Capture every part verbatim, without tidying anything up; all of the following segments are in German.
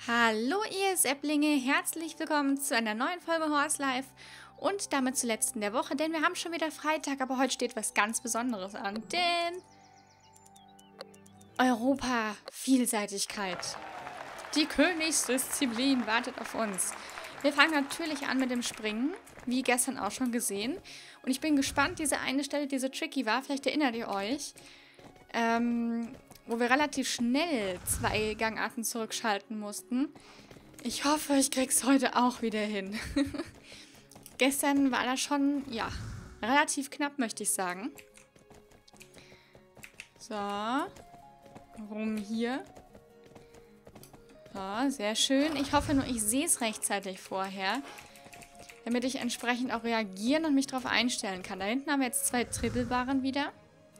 Hallo ihr Säpplinge, herzlich willkommen zu einer neuen Folge Horse Life und damit zur letzten der Woche, denn wir haben schon wieder Freitag, aber heute steht was ganz Besonderes an, denn Europa-Vielseitigkeit. Die Königsdisziplin wartet auf uns. Wir fangen natürlich an mit dem Springen, wie gestern auch schon gesehen. Und ich bin gespannt, diese eine Stelle, die so tricky war, vielleicht erinnert ihr euch, ähm, wo wir relativ schnell zwei Gangarten zurückschalten mussten. Ich hoffe, ich krieg's heute auch wieder hin. Gestern war das schon, ja, relativ knapp, möchte ich sagen. So. Rum hier. So, sehr schön. Ich hoffe nur, ich sehe es rechtzeitig vorher, damit ich entsprechend auch reagieren und mich darauf einstellen kann. Da hinten haben wir jetzt zwei Trippelbarren wieder.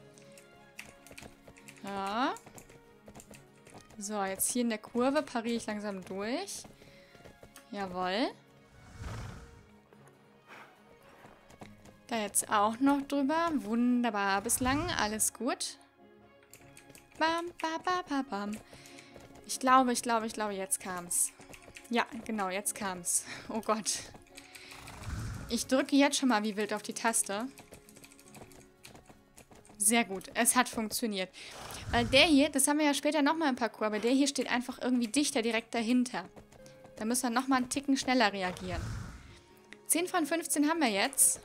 Ja. So, jetzt hier in der Kurve pariere ich langsam durch. Jawohl. Da jetzt auch noch drüber. Wunderbar. Bislang alles gut. Bam, bam, bam, bam, bam. Ich glaube, ich glaube, ich glaube, jetzt kam's. Ja, genau, jetzt kam's. Oh Gott. Ich drücke jetzt schon mal wie wild auf die Taste. Sehr gut, es hat funktioniert. Weil der hier, das haben wir ja später nochmal im Parcours, aber der hier steht einfach irgendwie dichter direkt dahinter. Da müssen wir nochmal einen Ticken schneller reagieren. zehn von fünfzehn haben wir jetzt.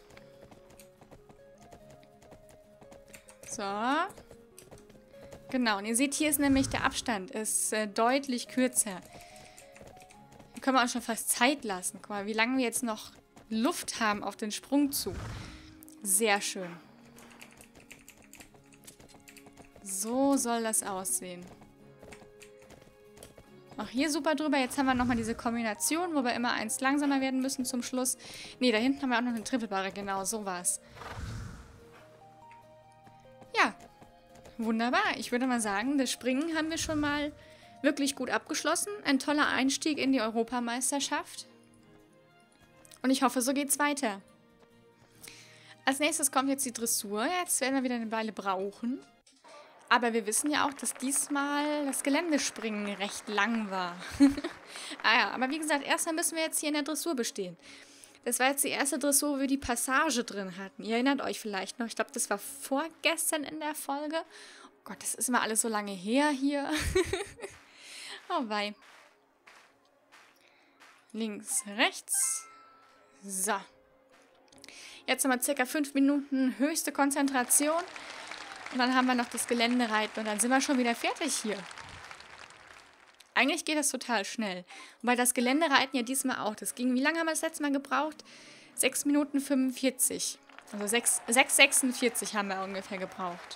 So. Genau, und ihr seht, hier ist nämlich der Abstand, ist äh, deutlich kürzer. Hier können wir auch schon fast Zeit lassen. Guck mal, wie lange wir jetzt noch Luft haben auf den Sprungzug. Sehr schön. So soll das aussehen. Auch hier super drüber. Jetzt haben wir nochmal diese Kombination, wo wir immer eins langsamer werden müssen zum Schluss. Ne, da hinten haben wir auch noch eine Trippelbarre. Genau, so war's. Ja, wunderbar. Ich würde mal sagen, das Springen haben wir schon mal wirklich gut abgeschlossen. Ein toller Einstieg in die Europameisterschaft. Und ich hoffe, so geht's weiter. Als nächstes kommt jetzt die Dressur. Jetzt werden wir wieder eine Weile brauchen. Aber wir wissen ja auch, dass diesmal das Geländespringen recht lang war. Ah ja, aber wie gesagt, erstmal müssen wir jetzt hier in der Dressur bestehen. Das war jetzt die erste Dressur, wo wir die Passage drin hatten. Ihr erinnert euch vielleicht noch, ich glaube, das war vorgestern in der Folge. Oh Gott, das ist immer alles so lange her hier. Oh wei. Links, rechts. So. Jetzt haben wir circa fünf Minuten höchste Konzentration. Und dann haben wir noch das Geländereiten und dann sind wir schon wieder fertig hier. Eigentlich geht das total schnell. Wobei das Geländereiten ja diesmal auch. Das ging, wie lange haben wir das letzte Mal gebraucht? sechs Minuten fünfundvierzig. Also sechs Komma sechsundvierzig haben wir ungefähr gebraucht.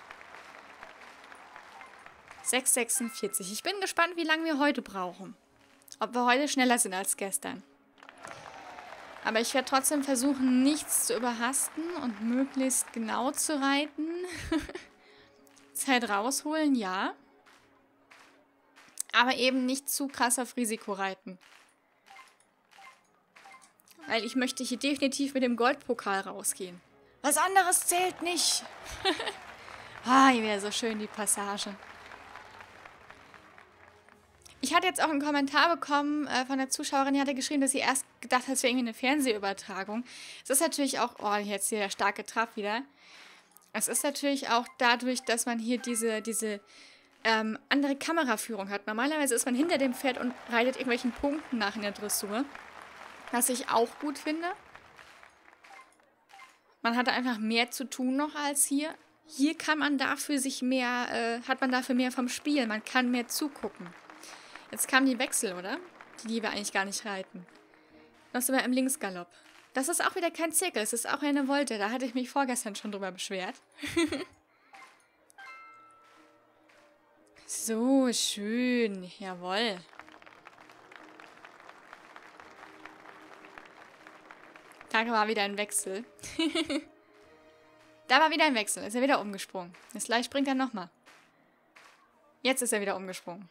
sechs Komma sechsundvierzig. Ich bin gespannt, wie lange wir heute brauchen. Ob wir heute schneller sind als gestern. Aber ich werde trotzdem versuchen, nichts zu überhasten und möglichst genau zu reiten. Zeit rausholen, ja. Aber eben nicht zu krass auf Risiko reiten. Weil ich möchte hier definitiv mit dem Goldpokal rausgehen. Was anderes zählt nicht. Ah, hier wäre so schön die Passage. Ich hatte jetzt auch einen Kommentar bekommen äh, von der Zuschauerin, die hatte geschrieben, dass sie erst gedacht hat, es wäre irgendwie eine Fernsehübertragung. Es ist natürlich auch, oh, jetzt hier der starke Trab wieder. Es ist natürlich auch dadurch, dass man hier diese, diese ähm, andere Kameraführung hat. Normalerweise ist man hinter dem Pferd und reitet irgendwelchen Punkten nach in der Dressur. Was ich auch gut finde. Man hat einfach mehr zu tun noch als hier. Hier kann man dafür sich mehr, äh, hat man dafür mehr vom Spiel. Man kann mehr zugucken. Jetzt kamen die Wechsel, oder? Die, die wir eigentlich gar nicht reiten. Noch sind wir im Linksgalopp. Das ist auch wieder kein Zirkel, es ist auch eine Volte. Da hatte ich mich vorgestern schon drüber beschwert. So, schön. Jawohl. Da war wieder ein Wechsel. Da war wieder ein Wechsel. Ist er wieder umgesprungen. Jetzt gleich springt er nochmal. Jetzt ist er wieder umgesprungen.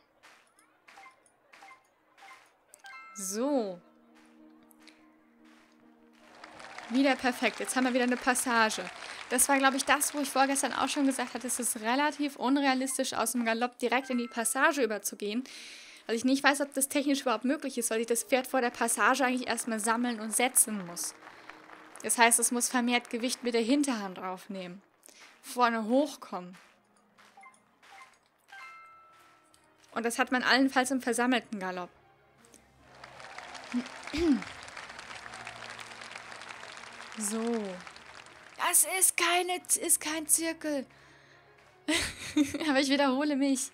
So. Wieder perfekt. Jetzt haben wir wieder eine Passage. Das war, glaube ich, das, wo ich vorgestern auch schon gesagt hatte, es ist relativ unrealistisch, aus dem Galopp direkt in die Passage überzugehen, Weil ich nicht weiß, ob das technisch überhaupt möglich ist, weil ich das Pferd vor der Passage eigentlich erstmal sammeln und setzen muss. Das heißt, es muss vermehrt Gewicht mit der Hinterhand aufnehmen. Vorne hochkommen. Und das hat man allenfalls im versammelten Galopp. So. Das ist keine, ist kein Zirkel. Aber ich wiederhole mich.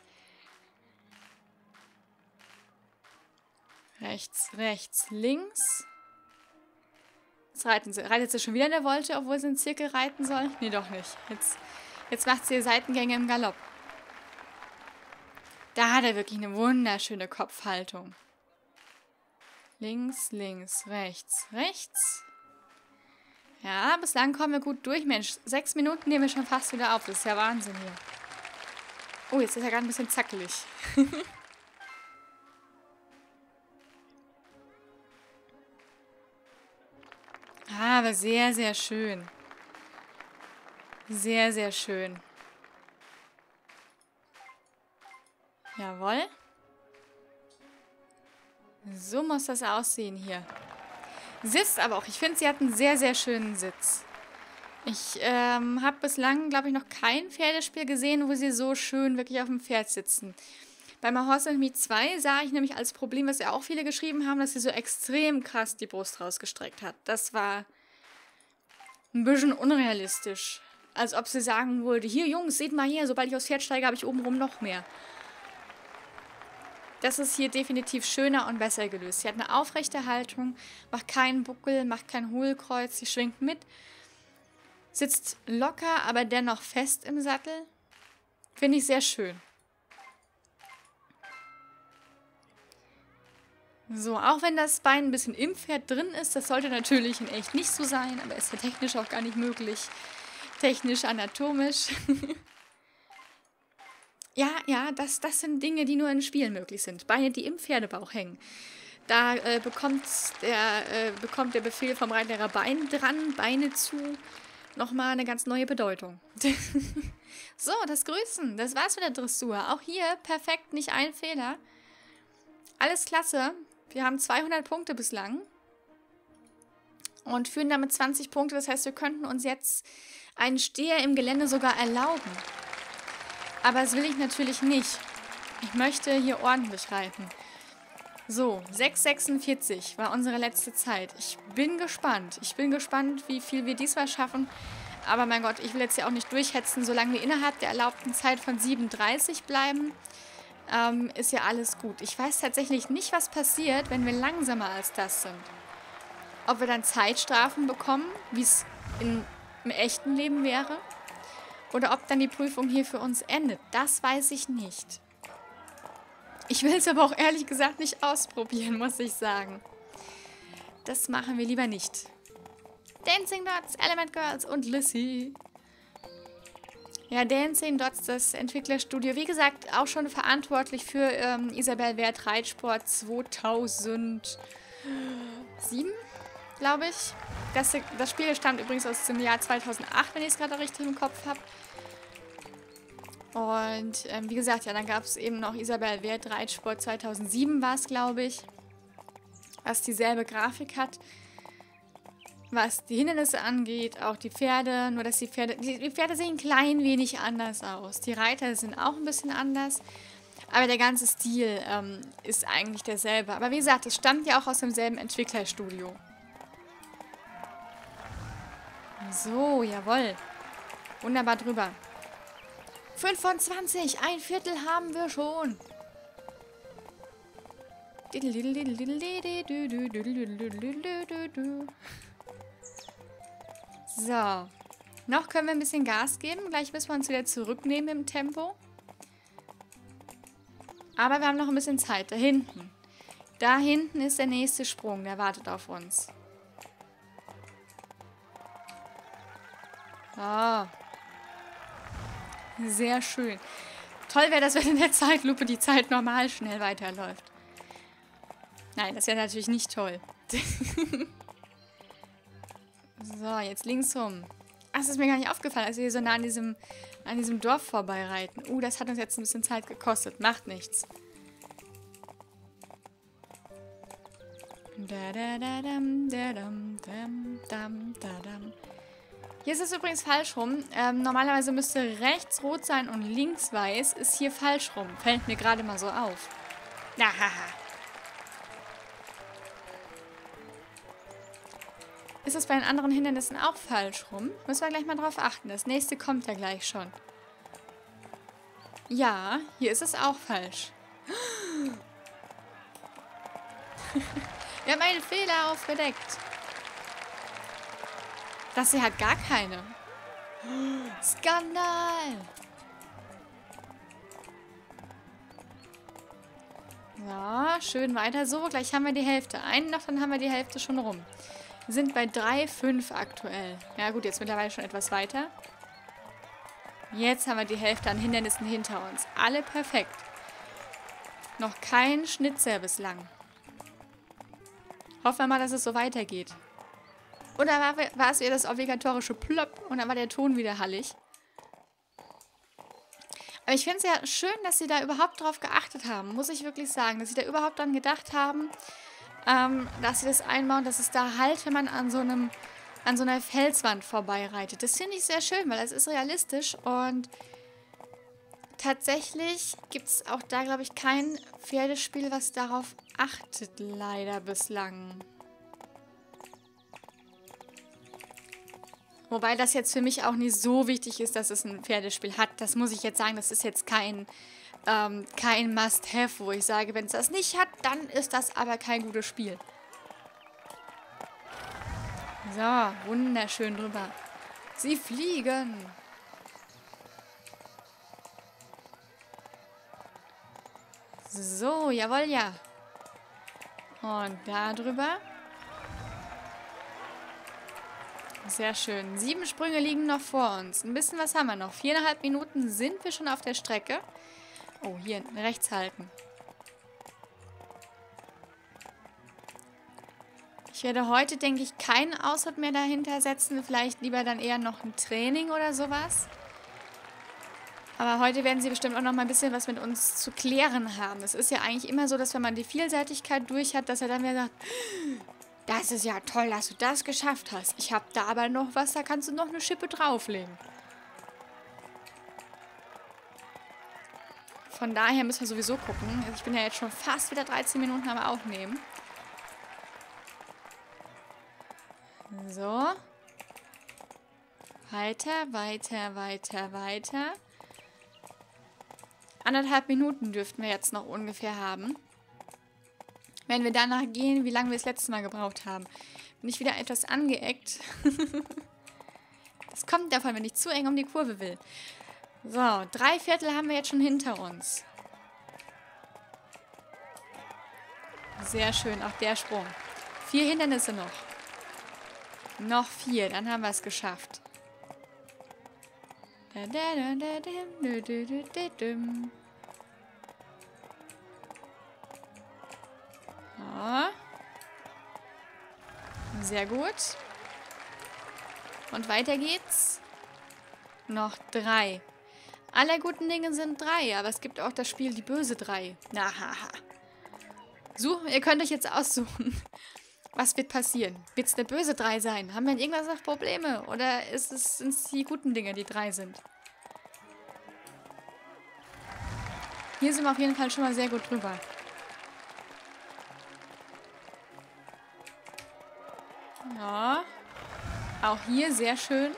Rechts, rechts, links. Jetzt reiten sie, reitet sie schon wieder in der Wolte, obwohl sie einen Zirkel reiten soll? Nee, doch nicht. Jetzt, jetzt macht sie Seitengänge im Galopp. Da hat er wirklich eine wunderschöne Kopfhaltung. Links, links, rechts, rechts. Ja, bislang kommen wir gut durch. Mensch, sechs Minuten nehmen wir schon fast wieder auf. Das ist ja Wahnsinn hier. Oh, jetzt ist er gerade ein bisschen zackelig. Ah, aber sehr, sehr schön. Sehr, sehr schön. Jawohl. So muss das aussehen hier. Sitzt aber auch. Ich finde, sie hat einen sehr, sehr schönen Sitz. Ich ähm, habe bislang, glaube ich, noch kein Pferdespiel gesehen, wo sie so schön wirklich auf dem Pferd sitzen. Bei My Horse and Me zwei sah ich nämlich als Problem, was ja auch viele geschrieben haben, dass sie so extrem krass die Brust rausgestreckt hat. Das war ein bisschen unrealistisch. Als ob sie sagen wollte, hier Jungs, seht mal hier, sobald ich aufs Pferd steige, habe ich obenrum noch mehr. Das ist hier definitiv schöner und besser gelöst. Sie hat eine aufrechte Haltung, macht keinen Buckel, macht kein Hohlkreuz, sie schwingt mit, sitzt locker, aber dennoch fest im Sattel. Finde ich sehr schön. So, auch wenn das Bein ein bisschen im Pferd drin ist, das sollte natürlich in echt nicht so sein, aber ist ja technisch auch gar nicht möglich. Technisch, anatomisch. Ja, ja, das, das sind Dinge, die nur in Spielen möglich sind. Beine, die im Pferdebauch hängen. Da äh, bekommt, der, äh, bekommt der Befehl vom Reitlehrer Bein dran, Beine zu, nochmal eine ganz neue Bedeutung. So, das Grüßen, das war's mit der Dressur. Auch hier perfekt, nicht ein Fehler. Alles klasse. Wir haben zweihundert Punkte bislang und führen damit zwanzig Punkte. Das heißt, wir könnten uns jetzt einen Steher im Gelände sogar erlauben. Aber das will ich natürlich nicht. Ich möchte hier ordentlich reiten. So, sechs sechsundvierzig war unsere letzte Zeit. Ich bin gespannt. Ich bin gespannt, wie viel wir diesmal schaffen. Aber mein Gott, ich will jetzt ja auch nicht durchhetzen. Solange wir innerhalb der erlaubten Zeit von sieben dreißig bleiben, ähm, ist ja alles gut. Ich weiß tatsächlich nicht, was passiert, wenn wir langsamer als das sind. Ob wir dann Zeitstrafen bekommen, wie es im echten Leben wäre. Oder ob dann die Prüfung hier für uns endet. Das weiß ich nicht. Ich will es aber auch ehrlich gesagt nicht ausprobieren, muss ich sagen. Das machen wir lieber nicht. Dancing Dots, Element Girls und Lissy. Ja, Dancing Dots, das Entwicklerstudio, wie gesagt, auch schon verantwortlich für ähm, Isabel Wert Reitsport zweitausendsieben, glaube ich. Das, das Spiel stammt übrigens aus dem Jahr zweitausendacht, wenn ich es gerade richtig im Kopf habe. Und ähm, wie gesagt, ja, dann gab es eben noch Isabel Wert Reitsport zweitausendsieben war es, glaube ich, was dieselbe Grafik hat, was die Hindernisse angeht, auch die Pferde, nur dass die Pferde, die, die Pferde sehen ein klein wenig anders aus. Die Reiter sind auch ein bisschen anders, aber der ganze Stil ähm, ist eigentlich derselbe. Aber wie gesagt, es stammt ja auch aus demselben Entwicklerstudio. So, jawohl. Wunderbar drüber. fünfundzwanzig, ein Viertel haben wir schon. So. Noch können wir ein bisschen Gas geben. Gleich müssen wir uns wieder zurücknehmen im Tempo. Aber wir haben noch ein bisschen Zeit. Da hinten. Da hinten ist der nächste Sprung. Der wartet auf uns. Ah. Sehr schön. Toll wäre das, wenn in der Zeitlupe die Zeit normal schnell weiterläuft. Nein, das wäre natürlich nicht toll. So, jetzt links rum. Ach, das ist mir gar nicht aufgefallen, als wir hier so nah an diesem, an diesem Dorf vorbeireiten. Uh, das hat uns jetzt ein bisschen Zeit gekostet. Macht nichts. Da, da, da, dam, da, dam, dam, dam, da, dam. Hier ist es übrigens falsch rum. Ähm, normalerweise müsste rechts rot sein und links weiß. Ist hier falsch rum. Fällt mir gerade mal so auf. Ahaha. Ist es bei den anderen Hindernissen auch falsch rum? Müssen wir gleich mal drauf achten. Das nächste kommt ja gleich schon. Ja, hier ist es auch falsch. Wir haben einen Fehler aufgedeckt. Das hier hat gar keine. Skandal! So, schön weiter so. Gleich haben wir die Hälfte. Einen noch, dann haben wir die Hälfte schon rum. Wir sind bei drei Komma fünf aktuell. Ja gut, jetzt mittlerweile schon etwas weiter. Jetzt haben wir die Hälfte an Hindernissen hinter uns. Alle perfekt. Noch kein Schnitzer bislang. Hoffen wir mal, dass es so weitergeht. Oder war, war es wieder das obligatorische Plopp und dann war der Ton wieder hallig. Aber ich finde es ja schön, dass sie da überhaupt drauf geachtet haben, muss ich wirklich sagen. Dass sie da überhaupt dran gedacht haben, ähm, dass sie das einbauen, dass es da halt, wenn man an so einem, an so einer Felswand vorbeireitet. Das finde ich sehr schön, weil es ist realistisch und tatsächlich gibt es auch da, glaube ich, kein Pferdespiel, was darauf achtet, leider bislang. Wobei das jetzt für mich auch nicht so wichtig ist, dass es ein Pferdespiel hat. Das muss ich jetzt sagen, das ist jetzt kein, ähm, kein Must-Have, wo ich sage, wenn es das nicht hat, dann ist das aber kein gutes Spiel. So, wunderschön drüber. Sie fliegen. So, jawohl, ja. Und da drüber. Sehr schön. Sieben Sprünge liegen noch vor uns. Ein bisschen was haben wir noch. Viereinhalb Minuten sind wir schon auf der Strecke. Oh, hier rechts halten. Ich werde heute, denke ich, keinen Ausritt mehr dahinter setzen. Vielleicht lieber dann eher noch ein Training oder sowas. Aber heute werden sie bestimmt auch noch mal ein bisschen was mit uns zu klären haben. Es ist ja eigentlich immer so, dass wenn man die Vielseitigkeit durch hat, dass er dann wieder sagt, das ist ja toll, dass du das geschafft hast. Ich habe da aber noch was, da kannst du noch eine Schippe drauflegen. Von daher müssen wir sowieso gucken. Ich bin ja jetzt schon fast wieder dreizehn Minuten am Aufnehmen. So. Weiter, weiter, weiter, weiter. Anderthalb Minuten dürften wir jetzt noch ungefähr haben. Wenn wir danach gehen, wie lange wir das letzte Mal gebraucht haben. Bin ich wieder etwas angeeckt. Das kommt davon, wenn ich zu eng um die Kurve will. So, drei Viertel haben wir jetzt schon hinter uns. Sehr schön, auch der Sprung. Vier Hindernisse noch. Noch vier, dann haben wir es geschafft. Ja. Sehr gut. Und weiter geht's. Noch drei. Alle guten Dinge sind drei, aber es gibt auch das Spiel Die Böse drei. Nahaha. So, ihr könnt euch jetzt aussuchen. Was wird passieren? Wird es eine böse drei sein? Haben wir in irgendwas noch Probleme? Oder ist es, sind es die guten Dinge, die drei sind? Hier sind wir auf jeden Fall schon mal sehr gut drüber. Ja. Auch hier sehr schön.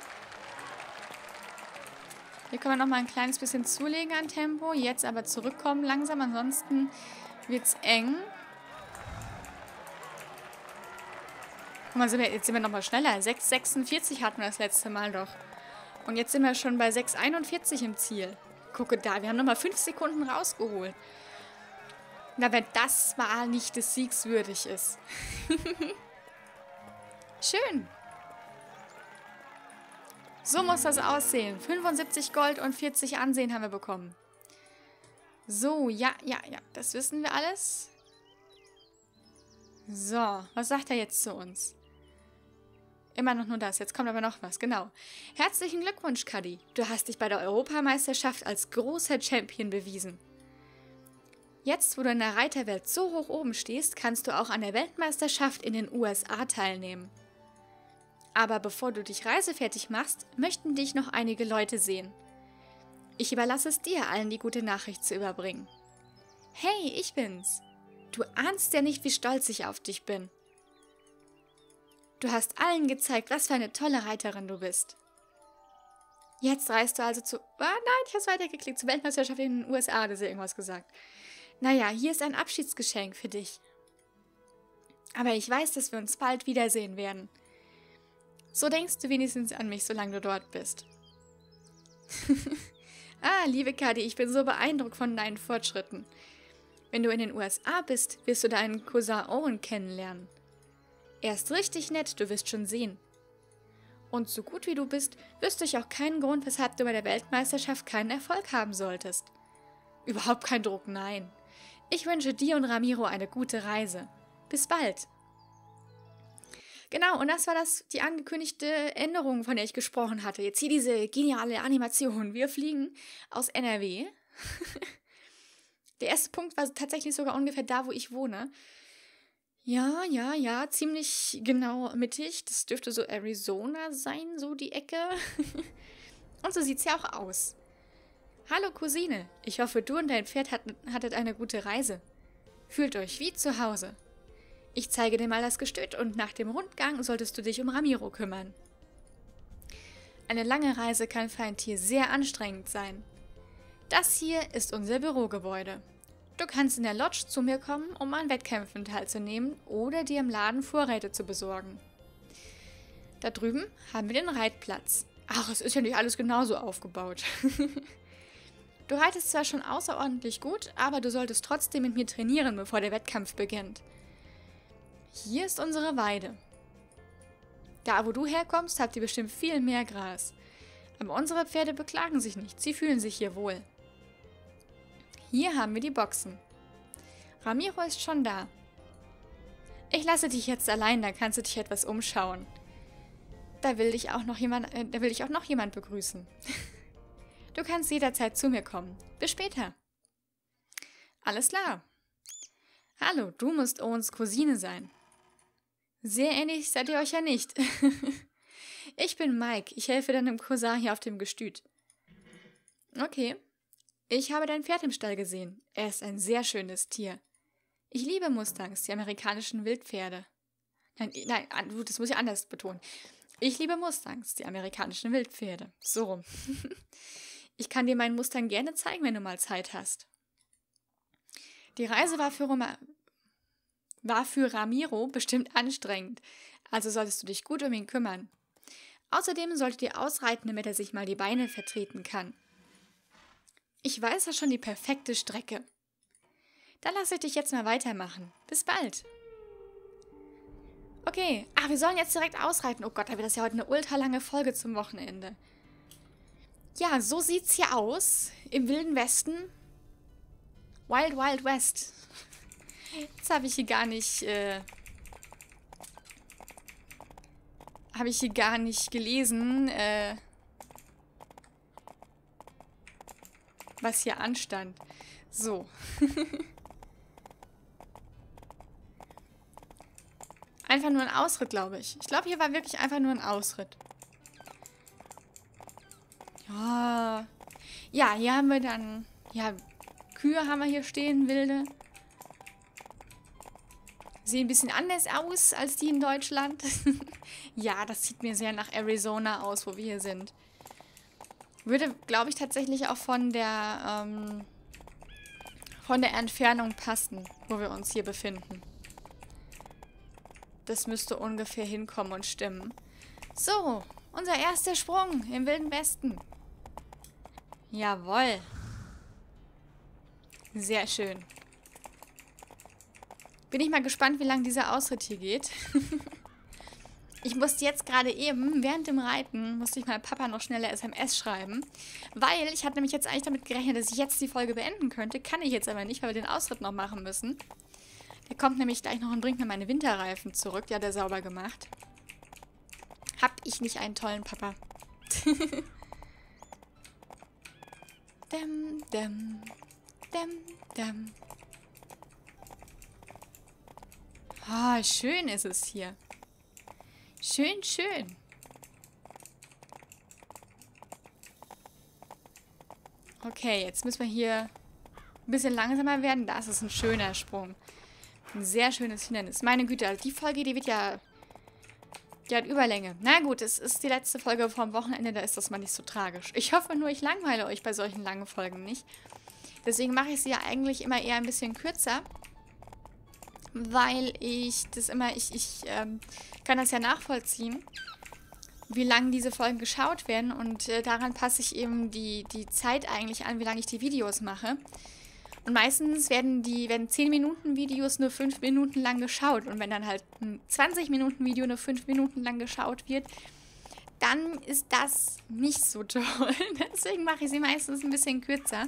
Hier können wir noch mal ein kleines bisschen zulegen an Tempo. Jetzt aber zurückkommen langsam, ansonsten wird es eng. Guck mal, sind wir, jetzt sind wir noch mal schneller. sechs Komma sechsundvierzig hatten wir das letzte Mal doch. Und jetzt sind wir schon bei sechs Komma einundvierzig im Ziel. Gucke da, wir haben noch mal fünf Sekunden rausgeholt. Na, wenn das mal nicht des Siegs würdig ist. Schön. So muss das aussehen. fünfundsiebzig Gold und vierzig Ansehen haben wir bekommen. So, ja, ja, ja. Das wissen wir alles. So, was sagt er jetzt zu uns? Immer noch nur das. Jetzt kommt aber noch was. Genau. Herzlichen Glückwunsch, Cuddy. Du hast dich bei der Europameisterschaft als großer Champion bewiesen. Jetzt, wo du in der Reiterwelt so hoch oben stehst, kannst du auch an der Weltmeisterschaft in den U S A teilnehmen. Aber bevor du dich reisefertig machst, möchten dich noch einige Leute sehen. Ich überlasse es dir, allen die gute Nachricht zu überbringen. Hey, ich bin's. Du ahnst ja nicht, wie stolz ich auf dich bin. Du hast allen gezeigt, was für eine tolle Reiterin du bist. Jetzt reist du also zu... Ah, nein, ich hab's weitergeklickt. Zur Weltmeisterschaft in den U S A, hat sie irgendwas gesagt. Naja, hier ist ein Abschiedsgeschenk für dich. Aber ich weiß, dass wir uns bald wiedersehen werden. So denkst du wenigstens an mich, solange du dort bist. Ah, liebe Kadi, ich bin so beeindruckt von deinen Fortschritten. Wenn du in den U S A bist, wirst du deinen Cousin Owen kennenlernen. Er ist richtig nett, du wirst schon sehen. Und so gut wie du bist, wüsste ich auch keinen Grund, weshalb du bei der Weltmeisterschaft keinen Erfolg haben solltest. Überhaupt kein Druck, nein. Ich wünsche dir und Ramiro eine gute Reise. Bis bald. Genau, und das war das die angekündigte Änderung, von der ich gesprochen hatte. Jetzt hier diese geniale Animation. Wir fliegen aus N R W. Der erste Punkt war tatsächlich sogar ungefähr da, wo ich wohne. Ja, ja, ja, ziemlich genau mittig. Das dürfte so Arizona sein, so die Ecke. Und so sieht es ja auch aus. Hallo Cousine, ich hoffe, du und dein Pferd hat, hattet eine gute Reise. Fühlt euch wie zu Hause. Ich zeige dir mal das Gestüt und nach dem Rundgang solltest du dich um Ramiro kümmern. Eine lange Reise kann für ein Tier sehr anstrengend sein. Das hier ist unser Bürogebäude. Du kannst in der Lodge zu mir kommen, um an Wettkämpfen teilzunehmen oder dir im Laden Vorräte zu besorgen. Da drüben haben wir den Reitplatz. Ach, es ist ja nicht alles genauso aufgebaut. Du reitest zwar schon außerordentlich gut, aber du solltest trotzdem mit mir trainieren, bevor der Wettkampf beginnt. Hier ist unsere Weide. Da, wo du herkommst, habt ihr bestimmt viel mehr Gras. Aber unsere Pferde beklagen sich nicht, sie fühlen sich hier wohl. Hier haben wir die Boxen. Ramiro ist schon da. Ich lasse dich jetzt allein, da kannst du dich etwas umschauen. Da will dich auch noch jemand, äh, da will dich auch noch jemand begrüßen. Du kannst jederzeit zu mir kommen. Bis später. Alles klar. Hallo, du musst Owens Cousine sein. Sehr ähnlich seid ihr euch ja nicht. Ich bin Mike. Ich helfe deinem Cousin hier auf dem Gestüt. Okay. Ich habe dein Pferd im Stall gesehen. Er ist ein sehr schönes Tier. Ich liebe Mustangs, die amerikanischen Wildpferde. Nein, nein, das muss ich anders betonen. Ich liebe Mustangs, die amerikanischen Wildpferde. So rum. Ich kann dir meinen Mustang gerne zeigen, wenn du mal Zeit hast. Die Reise war für, Roma war für Ramiro bestimmt anstrengend, also solltest du dich gut um ihn kümmern. Außerdem solltet ihr ausreiten, damit er sich mal die Beine vertreten kann. Ich weiß ja schon die perfekte Strecke. Dann lasse ich dich jetzt mal weitermachen. Bis bald. Okay, ah, wir sollen jetzt direkt ausreiten. Oh Gott, da wird das ja heute eine ultra lange Folge zum Wochenende. Ja, so sieht's hier aus. Im Wilden Westen. Wild Wild West. Jetzt habe ich hier gar nicht, äh, habe ich hier gar nicht gelesen, äh, was hier anstand. So. Einfach nur ein Ausritt, glaube ich. Ich glaube, hier war wirklich einfach nur ein Ausritt. Ja. Ja, hier haben wir dann, ja, Kühe haben wir hier stehen, wilde. Sehen ein bisschen anders aus als die in Deutschland. Ja, das sieht mir sehr nach Arizona aus, wo wir hier sind. Würde, glaube ich, tatsächlich auch von der, ähm, von der Entfernung passen, wo wir uns hier befinden. Das müsste ungefähr hinkommen und stimmen. So, unser erster Sprung im Wilden Westen. Jawohl. Sehr schön. Bin ich mal gespannt, wie lange dieser Ausritt hier geht. Ich musste jetzt gerade eben, während dem Reiten, musste ich meinem Papa noch schnell eine S M S schreiben. Weil ich hatte nämlich jetzt eigentlich damit gerechnet, dass ich jetzt die Folge beenden könnte. Kann ich jetzt aber nicht, weil wir den Ausritt noch machen müssen. Der kommt nämlich gleich noch und bringt mir meine Winterreifen zurück. Die hat er sauber gemacht. Hab ich nicht einen tollen Papa. Däm, däm, däm, däm. Oh, schön ist es hier. Schön, schön. Okay, jetzt müssen wir hier ein bisschen langsamer werden. Das ist ein schöner Sprung. Ein sehr schönes Hindernis. Meine Güte, also die Folge, die wird ja... Die hat Überlänge. Na gut, es ist die letzte Folge vom Wochenende, da ist das mal nicht so tragisch. Ich hoffe nur, ich langweile euch bei solchen langen Folgen nicht. Deswegen mache ich sie ja eigentlich immer eher ein bisschen kürzer. Weil ich das immer... Ich, ich ähm, kann das ja nachvollziehen, wie lange diese Folgen geschaut werden. Und äh, daran passe ich eben die, die Zeit eigentlich an, wie lange ich die Videos mache. Und meistens werden die werden zehn Minuten Videos nur fünf Minuten lang geschaut. Und wenn dann halt ein zwanzig Minuten Video nur fünf Minuten lang geschaut wird, dann ist das nicht so toll. Deswegen mache ich sie meistens ein bisschen kürzer.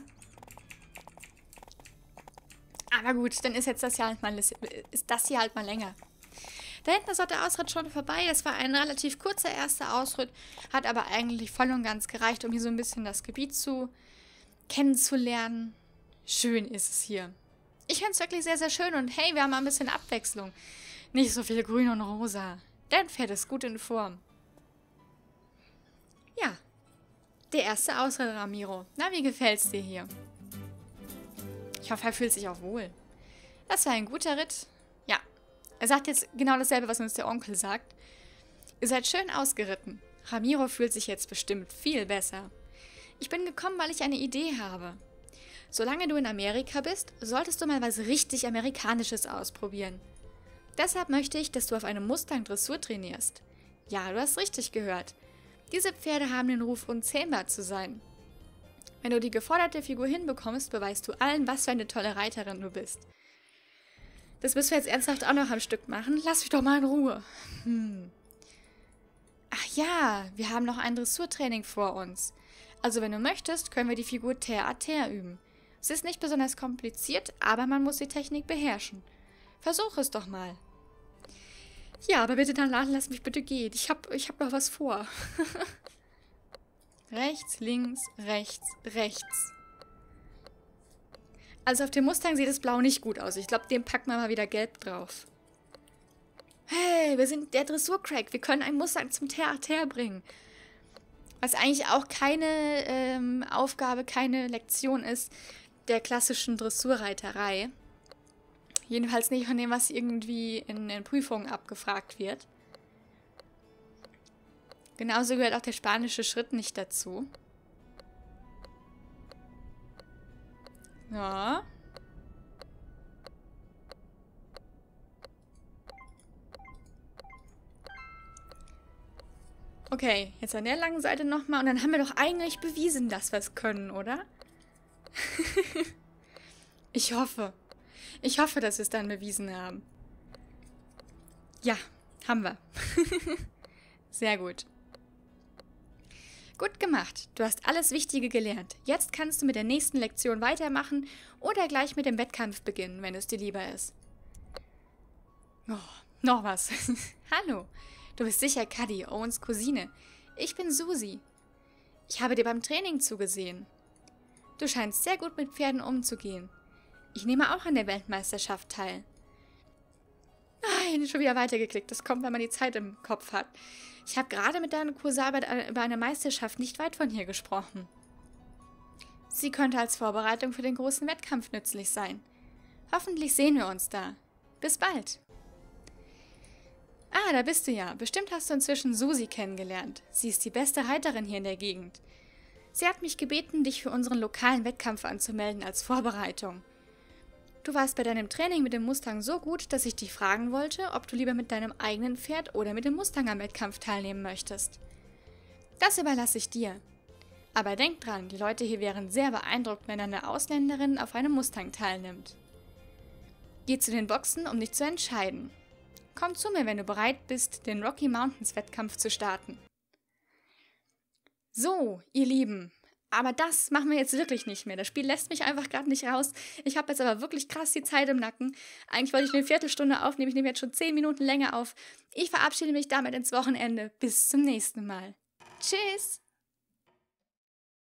Aber gut, dann ist jetzt das hier halt mal, ist das hier halt mal länger. Da hinten ist auch der Ausritt schon vorbei. Das war ein relativ kurzer erster Ausritt, hat aber eigentlich voll und ganz gereicht, um hier so ein bisschen das Gebiet zu kennenzulernen. Schön ist es hier. Ich finde es wirklich sehr, sehr schön. Und hey, wir haben mal ein bisschen Abwechslung. Nicht so viel Grün und Rosa. Dein Pferd ist gut in Form. Ja. Der erste Ausritt, Ramiro. Na, wie gefällt's dir hier? Ich hoffe, er fühlt sich auch wohl. Das war ein guter Ritt. Ja. Er sagt jetzt genau dasselbe, was uns der Onkel sagt. Ihr seid schön ausgeritten. Ramiro fühlt sich jetzt bestimmt viel besser. Ich bin gekommen, weil ich eine Idee habe. Solange du in Amerika bist, solltest du mal was richtig Amerikanisches ausprobieren. Deshalb möchte ich, dass du auf einem Mustang Dressur trainierst. Ja, du hast richtig gehört. Diese Pferde haben den Ruf, unzähmbar zu sein. Wenn du die geforderte Figur hinbekommst, beweist du allen, was für eine tolle Reiterin du bist. Das müssen wir jetzt ernsthaft auch noch am Stück machen. Lass mich doch mal in Ruhe. Hm. Ach ja, wir haben noch ein Dressurtraining vor uns. Also wenn du möchtest, können wir die Figur terre à terre üben. Es ist nicht besonders kompliziert, aber man muss die Technik beherrschen. Versuch es doch mal. Ja, aber bitte dann lass mich bitte gehen. Ich hab, ich hab noch was vor. Rechts, links, rechts, rechts. Also auf dem Mustang sieht das Blau nicht gut aus. Ich glaube, dem packen wir mal wieder Gelb drauf. Hey, wir sind der Dressurcrack. Wir können einen Mustang zum terre à terre bringen. Was eigentlich auch keine ähm, Aufgabe, keine Lektion ist der klassischen Dressurreiterei. Jedenfalls nicht von dem, was irgendwie in den Prüfungen abgefragt wird. Genauso gehört auch der spanische Schritt nicht dazu. Ja. Okay, jetzt an der langen Seite nochmal. Und dann haben wir doch eigentlich bewiesen, dass wir es können, oder? Ich hoffe. Ich hoffe, dass wir es dann bewiesen haben. Ja, haben wir. Sehr gut. Gut gemacht. Du hast alles Wichtige gelernt. Jetzt kannst du mit der nächsten Lektion weitermachen oder gleich mit dem Wettkampf beginnen, wenn es dir lieber ist. Oh, noch was. Hallo. Du bist sicher Cuddy, Owens Cousine. Ich bin Susi. Ich habe dir beim Training zugesehen. Du scheinst sehr gut mit Pferden umzugehen. Ich nehme auch an der Weltmeisterschaft teil. Nein, schon wieder weitergeklickt. Das kommt, wenn man die Zeit im Kopf hat. Ich habe gerade mit deinem Cousin über eine Meisterschaft nicht weit von hier gesprochen. Sie könnte als Vorbereitung für den großen Wettkampf nützlich sein. Hoffentlich sehen wir uns da. Bis bald. Ah, da bist du ja. Bestimmt hast du inzwischen Susi kennengelernt. Sie ist die beste Reiterin hier in der Gegend. Sie hat mich gebeten, dich für unseren lokalen Wettkampf anzumelden als Vorbereitung. Du warst bei deinem Training mit dem Mustang so gut, dass ich dich fragen wollte, ob du lieber mit deinem eigenen Pferd oder mit dem Mustang am Wettkampf teilnehmen möchtest. Das überlasse ich dir. Aber denk dran, die Leute hier wären sehr beeindruckt, wenn eine Ausländerin auf einem Mustang teilnimmt. Geh zu den Boxen, um dich zu entscheiden. Komm zu mir, wenn du bereit bist, den Rocky Mountains Wettkampf zu starten. So, ihr Lieben, aber das machen wir jetzt wirklich nicht mehr. Das Spiel lässt mich einfach gerade nicht raus. Ich habe jetzt aber wirklich krass die Zeit im Nacken. Eigentlich wollte ich eine Viertelstunde aufnehmen, ich nehme jetzt schon zehn Minuten länger auf. Ich verabschiede mich damit ins Wochenende. Bis zum nächsten Mal. Tschüss!